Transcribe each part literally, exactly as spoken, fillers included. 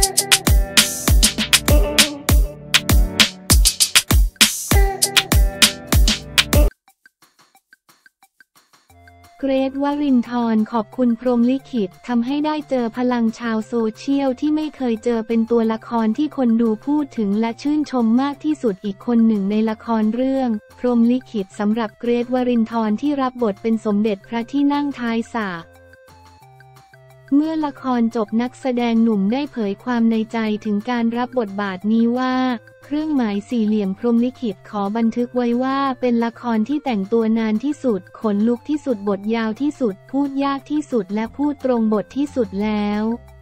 เกรท วรินทร์ขอบคุณพรหมลิขิตทำให้ได้เจอพลังชาวโซเชียลที่ไม่เคยเจอเป็นตัวละครที่คนดูพูดถึงและชื่นชมมากที่สุดอีกคนหนึ่งในละครเรื่องพรหมลิขิตสำหรับเกรท วรินทร์ที่รับบทเป็นสมเด็จพระที่นั่งท้ายสระเมื่อละครจบนักแสดงหนุ่มได้เผยความในใจถึงการรับบทบาทนี้ว่าเครื่องหมายสี่เหลี่ยมพรหมลิขิตขอบันทึกไว้ว่าเป็นละครที่แต่งตัวนานที่สุดขนลุกที่สุดบทยาวที่สุดพูดยากที่สุดและพูดตรงบทที่สุดแล้ว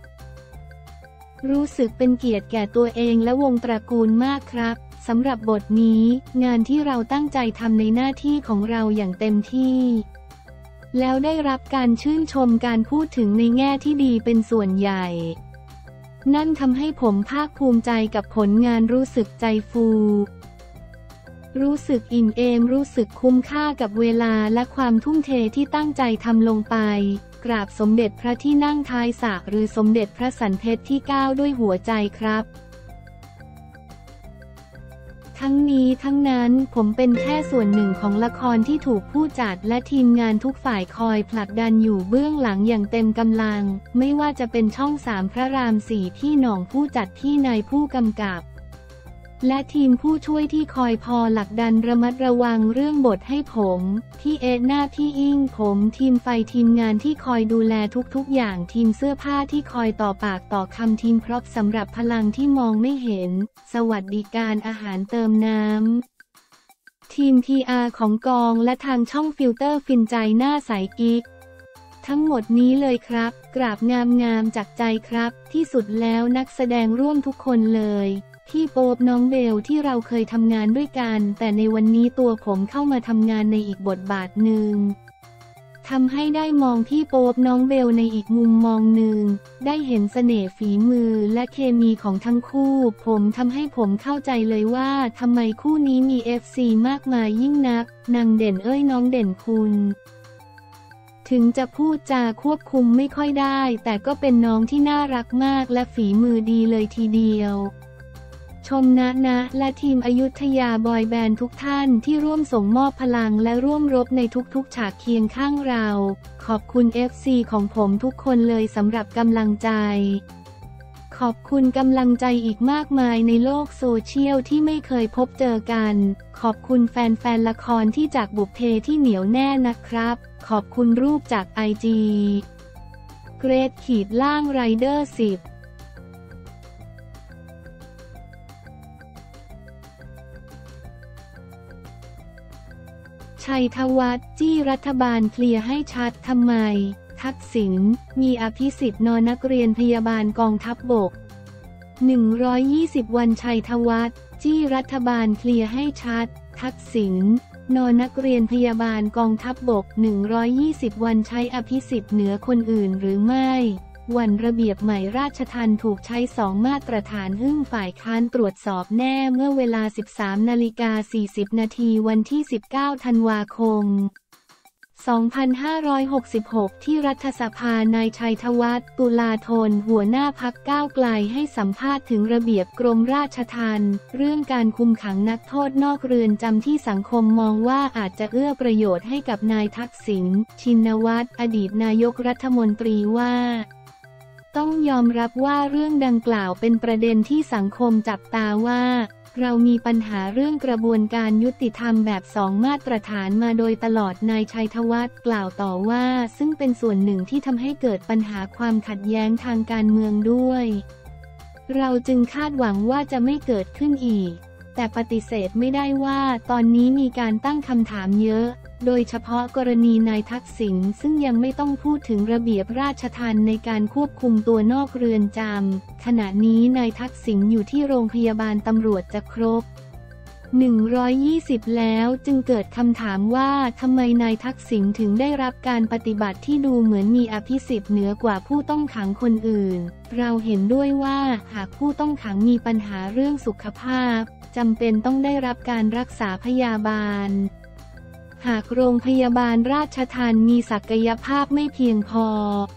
รู้สึกเป็นเกียรติแก่ตัวเองและวงตระกูลมากครับสำหรับบทนี้งานที่เราตั้งใจทำในหน้าที่ของเราอย่างเต็มที่แล้วได้รับการชื่นชมการพูดถึงในแง่ที่ดีเป็นส่วนใหญ่นั่นทำให้ผมภาคภูมิใจกับผลงานรู้สึกใจฟูรู้สึกอิ่มเอมรู้สึกคุ้มค่ากับเวลาและความทุ่มเทที่ตั้งใจทำลงไปกราบสมเด็จพระที่นั่งท้ายสระหรือสมเด็จพระสันเพชรที่เก้าด้วยหัวใจครับทั้งนี้ทั้งนั้นผมเป็นแค่ส่วนหนึ่งของละครที่ถูกผู้จัดและทีมงานทุกฝ่ายคอยผลักดันอยู่เบื้องหลังอย่างเต็มกำลังไม่ว่าจะเป็นช่องสามพระรามสี่พี่หน่องผู้จัดพี่นายผู้กำกับและทีมผู้ช่วยที่คอยพอหลักดันระมัดระวังเรื่องบทให้ผมพี่เอหน้าพี่อิงผมทีมไฟทีมงานที่คอยดูแลทุกๆอย่างทีมเสื้อผ้าที่คอยต่อปากต่อคำทีมพร็อพสำหรับพลังที่มองไม่เห็นสวัสดิการอาหารเติมน้ำทีม พี อาร์ ของกองและทางช่องฟิลเตอร์ฟินใจหน้าใสกิ๊กทั้งหมดนี้เลยครับกราบงามๆจากใจครับที่สุดแล้วนักแสดงร่วมทุกคนเลยพี่โป๊ปน้องเบลที่เราเคยทำงานด้วยกันแต่ในวันนี้ตัวผมเข้ามาทำงานในอีกบทบาทหนึ่งทำให้ได้มองพี่โป๊ปน้องเบลในอีกมุมมองหนึ่งได้เห็นเสน่ห์ฝีมือและเคมีของทั้งคู่ผมทำให้ผมเข้าใจเลยว่าทำไมคู่นี้มี เอฟ ซี มากมายยิ่งนักนางเด่นเอ้ยน้องเด่นคุณถึงจะพูดจาควบคุมไม่ค่อยได้แต่ก็เป็นน้องที่น่ารักมากและฝีมือดีเลยทีเดียวชมนะนะและทีมอยุธยาบอยแบนด์ทุกท่านที่ร่วมส่งมอบพลังและร่วมรบในทุกๆฉากเคียงข้างเราขอบคุณ เอฟ ซี ของผมทุกคนเลยสำหรับกำลังใจขอบคุณกำลังใจอีกมากมายในโลกโซเชียลที่ไม่เคยพบเจอกันขอบคุณแฟนๆละครที่จากบุพเพที่เหนียวแน่นะครับขอบคุณรูปจาก ไอ จี เกรทขีดล่างไรเดอร์สิบชัยธวัฒน์จี้รัฐบาลเคลียร์ให้ชัดทำไมทักษิณมีอภิสิทธิ์นอนักเรียนพยาบาลกองทัพบกหนึ่งร้อยยี่สิบวันชัยธวัฒน์จี้รัฐบาลเคลียร์ให้ชัดทักษิณนอนักเรียนพยาบาลกองทัพบกหนึ่งร้อยยี่สิบวันใช้อภิสิทธิ์เหนือคนอื่นหรือไม่วันระเบียบใหม่ราชทัณฑ์ถูกใช้สองมาตรฐานหึ่งฝ่ายค้านตรวจสอบแน่เมื่อเวลา สิบสามนาฬิกาสี่สิบนาทีวันที่ สิบเก้าธันวาคม สองพันห้าร้อยหกสิบหก ที่รัฐสภานายชัยธวัฒน์ ตุลาธนหัวหน้าพรรคก้าวไกลให้สัมภาษณ์ถึงระเบียบกรมราชทัณฑ์เรื่องการคุมขังนักโทษนอกเรือนจำที่สังคมมองว่าอาจจะเอื้อประโยชน์ให้กับนายทักษิณ ชินวัตรอดีตนายกรัฐมนตรีว่าต้องยอมรับว่าเรื่องดังกล่าวเป็นประเด็นที่สังคมจับตาว่าเรามีปัญหาเรื่องกระบวนการยุติธรรมแบบสองมาตรฐานมาโดยตลอดนายชัยธวัฒน์กล่าวต่อว่าซึ่งเป็นส่วนหนึ่งที่ทำให้เกิดปัญหาความขัดแย้งทางการเมืองด้วยเราจึงคาดหวังว่าจะไม่เกิดขึ้นอีกแต่ปฏิเสธไม่ได้ว่าตอนนี้มีการตั้งคำถามเยอะโดยเฉพาะกรณีนายทักษิณซึ่งยังไม่ต้องพูดถึงระเบียบราชทัณฑ์ในการควบคุมตัวนอกเรือนจำขณะนี้นายทักษิณอยู่ที่โรงพยาบาลตำรวจจะครบหนึ่งร้อยยี่สิบแล้วจึงเกิดคำถามว่าทำไมนายทักษิณถึงได้รับการปฏิบัติที่ดูเหมือนมีอภิสิทธิ์เหนือกว่าผู้ต้องขังคนอื่นเราเห็นด้วยว่าหากผู้ต้องขังมีปัญหาเรื่องสุขภาพจำเป็นต้องได้รับการรักษาพยาบาลหากโรงพยาบาลราชทัณฑ์มีศักยภาพไม่เพียงพอผ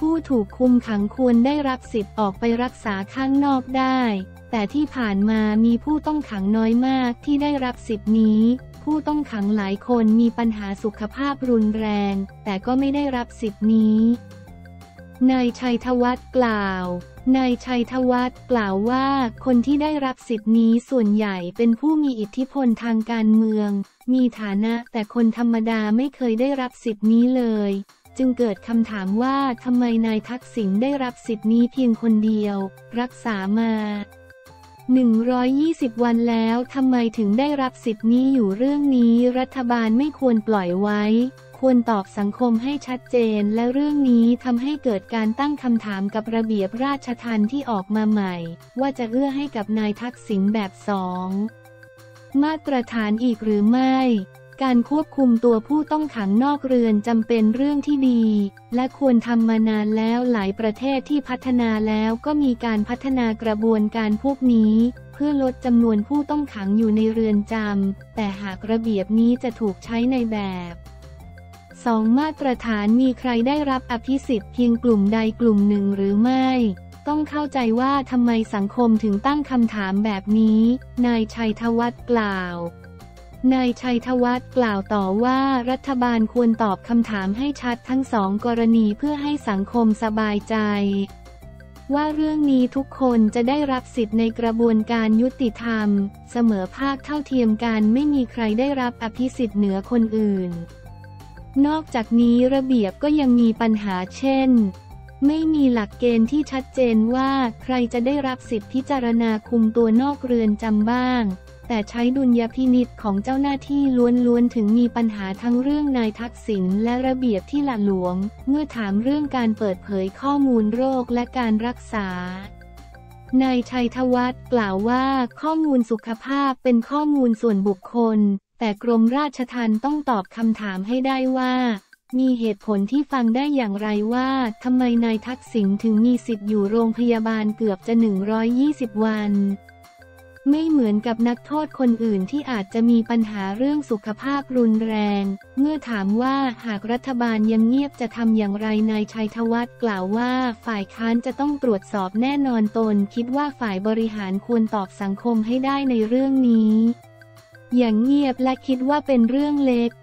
ผู้ถูกคุมขังควรได้รับสิทธิ์ออกไปรักษาข้างนอกได้แต่ที่ผ่านมามีผู้ต้องขังน้อยมากที่ได้รับสิทธินี้ผู้ต้องขังหลายคนมีปัญหาสุขภาพรุนแรงแต่ก็ไม่ได้รับสิทธินี้นายชัยธวัฒน์กล่าวนายชัยธวัฒน์กล่าวว่าคนที่ได้รับสิทธินี้ส่วนใหญ่เป็นผู้มีอิทธิพลทางการเมืองมีฐานะแต่คนธรรมดาไม่เคยได้รับสิทธินี้เลยจึงเกิดคำถามว่าทำไมนายทักษิณได้รับสิทธินี้เพียงคนเดียวรักษามาหนึ่งร้อยยี่สิบวันแล้วทำไมถึงได้รับสิทธินี้อยู่เรื่องนี้รัฐบาลไม่ควรปล่อยไว้ควรตอบสังคมให้ชัดเจนและเรื่องนี้ทำให้เกิดการตั้งคำถามกับระเบียบราชทัณฑ์ที่ออกมาใหม่ว่าจะเอื้อให้กับนายทักษิณแบบสองมาตรฐานอีกหรือไม่การควบคุมตัวผู้ต้องขังนอกเรือนจำเป็นเรื่องที่ดีและควรทำมานานแล้วหลายประเทศที่พัฒนาแล้วก็มีการพัฒนากระบวนการพวกนี้เพื่อลดจำนวนผู้ต้องขังอยู่ในเรือนจำแต่หากระเบียบนี้จะถูกใช้ในแบบสองมาตรฐานมีใครได้รับอภิสิทธิ์เพียงกลุ่มใดกลุ่มหนึ่งหรือไม่ต้องเข้าใจว่าทำไมสังคมถึงตั้งคำถามแบบนี้นายชัยธวัฒน์กล่าวนายชัยธวัฒน์กล่าวต่อว่ารัฐบาลควรตอบคำถามให้ชัดทั้งสองกรณีเพื่อให้สังคมสบายใจว่าเรื่องนี้ทุกคนจะได้รับสิทธิ์ในกระบวนการยุติธรรมเสมอภาคเท่าเทียมกันไม่มีใครได้รับอภิสิทธิ์เหนือคนอื่นนอกจากนี้ระเบียบก็ยังมีปัญหาเช่นไม่มีหลักเกณฑ์ที่ชัดเจนว่าใครจะได้รับสิทธิพิจารณาคุมตัวนอกเรือนจำบ้างแต่ใช้ดุลยพินิจของเจ้าหน้าที่ล้วนๆถึงมีปัญหาทั้งเรื่องนายทักษิณและระเบียบที่หละหลวมเมื่อถามเรื่องการเปิดเผยข้อมูลโรคและการรักษานายชัยธวัฒน์กล่าวว่าข้อมูลสุขภาพเป็นข้อมูลส่วนบุคคลแต่กรมราชทัณฑ์ต้องตอบคำถามให้ได้ว่ามีเหตุผลที่ฟังได้อย่างไรว่าทำไมนายทักษิณถึงมีสิทธิ์อยู่โรงพยาบาลเกือบจะหนึ่งร้อยยี่สิบวันไม่เหมือนกับนักโทษคนอื่นที่อาจจะมีปัญหาเรื่องสุขภาพรุนแรงเมื่อถามว่าหากรัฐบาลยังเงียบจะทำอย่างไรนายชัยธวัฒน์กล่าวว่าฝ่ายค้านจะต้องตรวจสอบแน่นอนตนคิดว่าฝ่ายบริหารควรตอบสังคมให้ได้ในเรื่องนี้อย่างเงียบและคิดว่าเป็นเรื่องเล็ก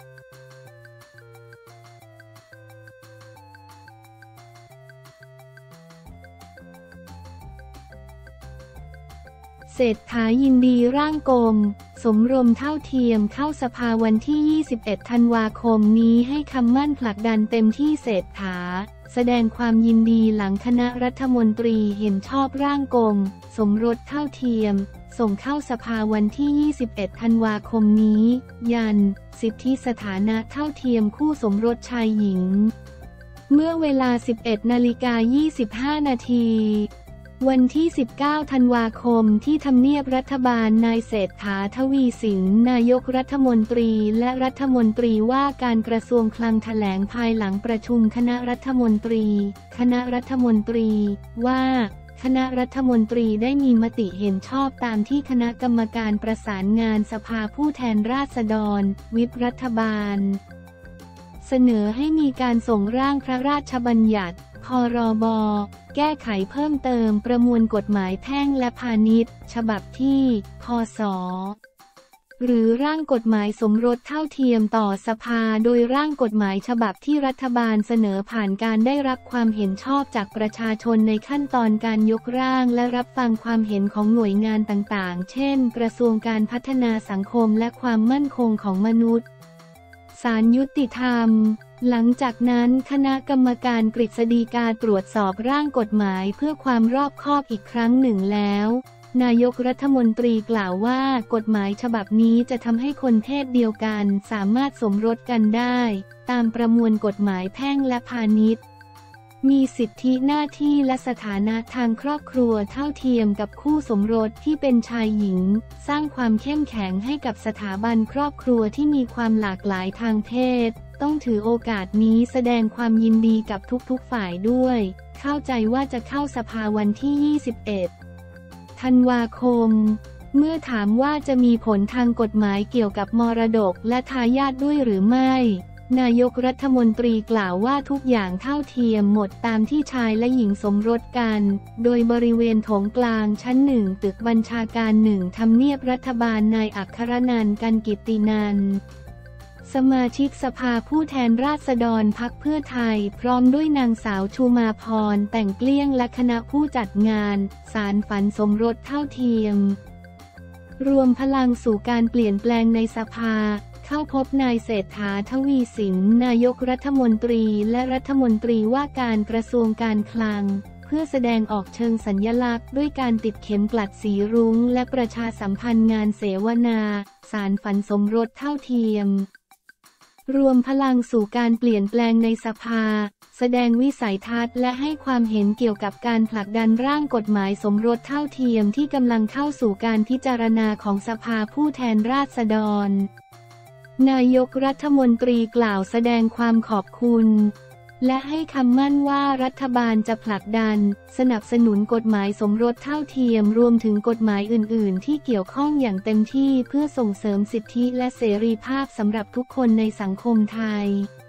เศรษฐายินดีร่างกลมสมรมเท่าเทียมเข้าสภาวันที่ยี่สิบเอ็ดธันวาคมนี้ให้คำมั่นผลักดันเต็มที่เศรษฐาแสดงความยินดีหลังคณะรัฐมนตรีเห็นชอบร่างกลมสมรสเท่าเทียมส่งเข้าสภาวันที่ยี่สิบเอ็ดธันวาคมนี้ยันสิทธิสถานะเท่าเทียมคู่สมรสชายหญิงเมื่อเวลา สิบเอ็ดนาฬิกายี่สิบห้านาทีวันที่สิบเก้าธันวาคมที่ทำเนียบรัฐบาลนายเศรษฐาทวีสินนายกรัฐมนตรีและรัฐมนตรีว่าการกระทรวงคลังแถลงภายหลังประชุมคณะรัฐมนตรีคณะรัฐมนตรีว่าคณะรัฐมนตรีได้มีมติเห็นชอบตามที่คณะกรรมการประสานงานสภาผู้แทนราษฎรวิปรัฐบาลเสนอให้มีการส่งร่างพระราชบัญญัติพรบ.แก้ไขเพิ่มเติมประมวลกฎหมายแพ่งและพาณิชย์ฉบับที่พ.ศ.หรือร่างกฎหมายสมรสเท่าเทียมต่อสภาโดยร่างกฎหมายฉบับที่รัฐบาลเสนอผ่านการได้รับความเห็นชอบจากประชาชนในขั้นตอนการยกร่างและรับฟังความเห็นของหน่วยงานต่างๆเช่นกระทรวงการพัฒนาสังคมและความมั่นคงของมนุษย์ศาลยุติธรรมหลังจากนั้นคณะกรรมการกฤษฎีกาตรวจสอบร่างกฎหมายเพื่อความรอบคอบอีกครั้งหนึ่งแล้วนายกรัฐมนตรีกล่าวว่ากฎหมายฉบับนี้จะทำให้คนเพศเดียวกันสามารถสมรสกันได้ตามประมวลกฎหมายแพ่งและพาณิชย์มีสิทธิหน้าที่และสถานะทางครอบครัวเท่าเทียมกับคู่สมรสที่เป็นชายหญิงสร้างความเข้มแข็งให้กับสถาบันครอบครัวที่มีความหลากหลายทางเพศต้องถือโอกาสนี้แสดงความยินดีกับทุกๆฝ่ายด้วยเข้าใจว่าจะเข้าสภาวันที่ยี่สิบเอ็ดธันวาคมเมื่อถามว่าจะมีผลทางกฎหมายเกี่ยวกับมรดกและทายาทด้วยหรือไม่นายกรัฐมนตรีกล่าวว่าทุกอย่างเท่าเทียมหมดตามที่ชายและหญิงสมรสกัน โดยบริเวณโถงกลางชั้นหนึ่งตึกบัญชาการหนึ่งทำเนียบรัฐบาลนายอัครนันท์ กันกิตตินันท์สมาชิกสภาผู้แทนราษฎรพรรคเพื่อไทยพร้อมด้วยนางสาวชูมาพรแต่งเกลี้ยงและคณะผู้จัดงานสารฝันสมรสเท่าเทียมรวมพลังสู่การเปลี่ยนแปลงในสภาเข้าพบนายเศรษฐาทวีสินนายกรัฐมนตรีและรัฐมนตรีว่าการกระทรวงการคลังเพื่อแสดงออกเชิงสัญลักษณ์ด้วยการติดเข็มกลัดสีรุ้งและประชาสัมพันธ์งานเสวนาสารฝันสมรสเท่าเทียมรวมพลังสู่การเปลี่ยนแปลงในสภาแสดงวิสัยทัศน์และให้ความเห็นเกี่ยวกับการผลักดันร่างกฎหมายสมรสเท่าเทียมที่กำลังเข้าสู่การพิจารณาของสภาผู้แทนราษฎรนายกรัฐมนตรีกล่าวแสดงความขอบคุณและให้คำมั่นว่ารัฐบาลจะผลักดันสนับสนุนกฎหมายสมรสเท่าเทียมรวมถึงกฎหมายอื่นๆที่เกี่ยวข้องอย่างเต็มที่เพื่อส่งเสริมสิทธิและเสรีภาพสำหรับทุกคนในสังคมไทย